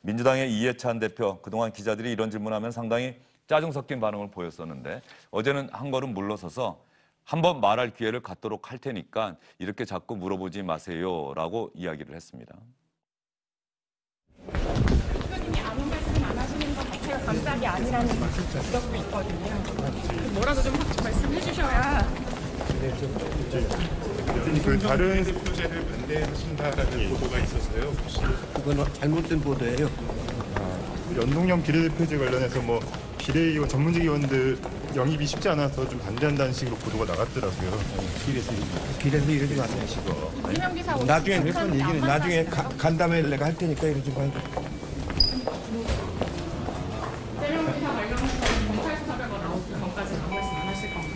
민주당의 이해찬 대표, 그동안 기자들이 이런 질문하면 상당히 짜증 섞인 반응을 보였었는데 어제는 한 걸음 물러서서 한번 말할 기회를 갖도록 할 테니까 이렇게 자꾸 물어보지 마세요라고 이야기를 했습니다. 대표님이 아무 말씀 안 하시는 것 자체가 감짝이 아니라는 지적도 있거든요. 뭐라도 좀 말씀해 주셔야. 그 다른 대표제를 반대하신다라는 보도가 있었어요. 그건 잘못된 보도예요. 연동형 비례대표제 관련해서 뭐 비례의원 전문직 의원들 영입이 쉽지 않아서 좀 반대한다는 식으로 보도가 나갔더라고요. 길에서 이러지 마세요. 이재명 지사 나중에 몇번 얘기는 나중에 간담회 내가 할 테니까 이러지 말고. 이재명 지사 관련해서 검찰 수사 결과 나오기 전까지 아무 말씀 안 하실 건가요?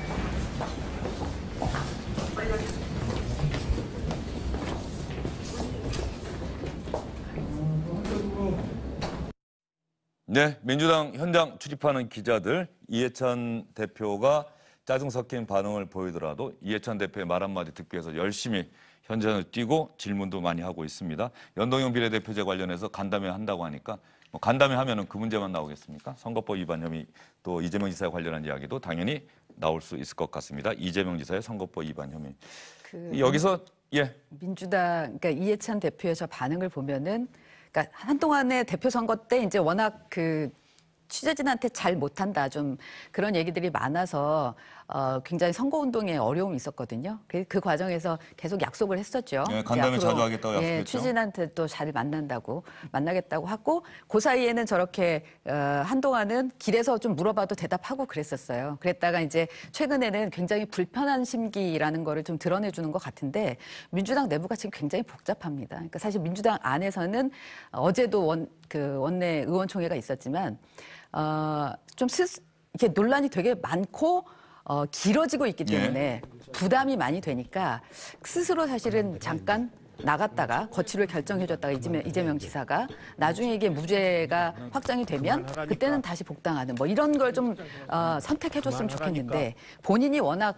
네, 민주당 현장 출입하는 기자들 이해찬 대표가 짜증 섞인 반응을 보이더라도 이해찬 대표의 말 한마디 듣기 위해서 열심히 현장을 뛰고 질문도 많이 하고 있습니다. 연동형 비례대표제 관련해서 간담회 한다고 하니까 뭐 간담회 하면은 그 문제만 나오겠습니까? 선거법 위반 혐의 또 이재명 지사에 관련한 이야기도 당연히 나올 수 있을 것 같습니다. 이재명 지사의 선거법 위반 혐의. 여기서 민주당 그러니까 이해찬 대표의 저 반응을 보면은 그러니까 한동안의 대표 선거 때 이제 워낙 그 취재진한테 잘 못한다 좀 그런 얘기들이 많아서 굉장히 선거운동에 어려움이 있었거든요. 그 과정에서 계속 약속을 했었죠. 네, 간담회 자주 하겠다고 약속했죠. 취재진한테 또 잘 만나겠다고 하고 그 사이에는 저렇게 한동안은 길에서 좀 물어봐도 대답하고 그랬었어요. 그랬다가 이제 최근에는 굉장히 불편한 심기라는 거를 좀 드러내주는 것 같은데 민주당 내부가 지금 굉장히 복잡합니다. 그러니까 사실 민주당 안에서는 어제도 원내 의원총회가 있었지만 이렇게 논란이 되게 많고 길어지고 있기 때문에 부담이 많이 되니까 스스로 사실은 잠깐 나갔다가 거취를 결정해줬다가 이재명 지사가 나중에 이게 무죄가 확정이 되면 그때는 다시 복당하는 뭐 이런 걸 좀 선택해줬으면 좋겠는데 본인이 워낙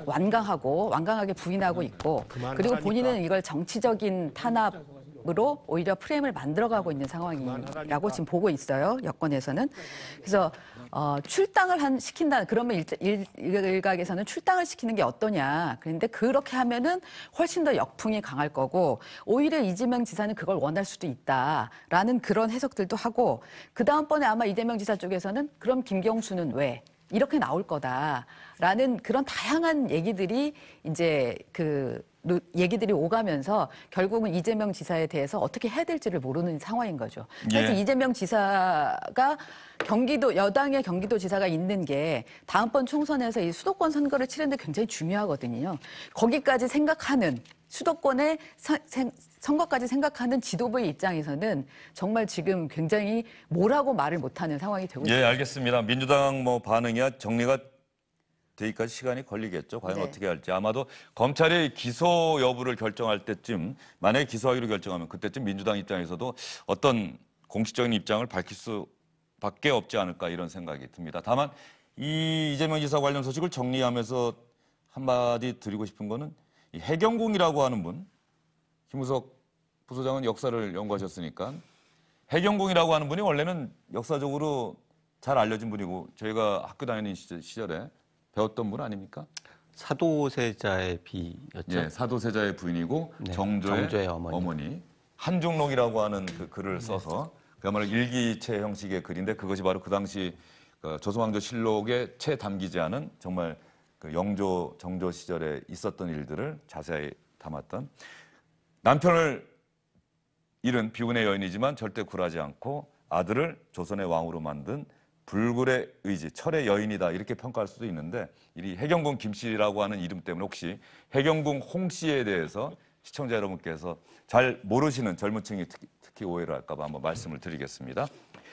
완강하게 부인하고 있고 그리고 본인은 이걸 정치적인 탄압으로 오히려 프레임을 만들어가고 있는 상황이라고 지금 보고 있어요. 여권에서는. 그래서 출당을 시킨다. 그러면 일각에서는 출당을 시키는 게 어떠냐. 그런데 그렇게 하면은 훨씬 더 역풍이 강할 거고 오히려 이재명 지사는 그걸 원할 수도 있다라는 그런 해석들도 하고 그 다음번에 아마 이재명 지사 쪽에서는 그럼 김경수는 왜? 이렇게 나올 거다라는 그런 다양한 얘기들이 이제 얘기들이 오가면서 결국은 이재명 지사에 대해서 어떻게 해야 될지를 모르는 상황인 거죠. 그래서 이재명 지사가 여당의 경기도지사가 있는 게 다음번 총선에서 이 수도권 선거를 치르는데 굉장히 중요하거든요. 거기까지 생각하는 수도권의 선거까지 생각하는 지도부의 입장에서는 정말 지금 굉장히 뭐라고 말을 못하는 상황이 되고 있습니다. 예, 알겠습니다. 민주당 반응이야 정리가 되기까지 시간이 걸리겠죠. 과연 어떻게 할지. 아마도 검찰이 기소 여부를 결정할 때쯤 만약에 기소하기로 결정하면 그때쯤 민주당 입장에서도 어떤 공식적인 입장을 밝힐 수밖에 없지 않을까 이런 생각이 듭니다. 다만 이 이재명 지사 관련 소식을 정리하면서 한마디 드리고 싶은 거는 이 해경궁이라고 하는 분, 김우석 부소장은 역사를 연구하셨으니까 해경궁이라고 하는 분이 원래는 역사적으로 잘 알려진 분이고 저희가 학교 다니는 시절에 배웠던 분 아닙니까? 사도세자의 비였죠. 예, 사도세자의 부인이고 정조의 어머니. 한중록이라고 하는 그 글을 써서 그야말로 일기체 형식의 글인데 그것이 바로 그 당시 조선왕조실록에 채 담기지 않은 정말 그 영조, 정조 시절에 있었던 일들을 자세히 담았던 남편을 잃은 비운의 여인이지만 절대 굴하지 않고 아들을 조선의 왕으로 만든 불굴의 의지, 철의 여인이다 이렇게 평가할 수도 있는데 이 해경궁 김씨라고 하는 이름 때문에 혹시 해경궁 홍씨에 대해서 시청자 여러분께서 잘 모르시는 젊은 층이 특히 오해를 할까 봐 한번 말씀을 드리겠습니다.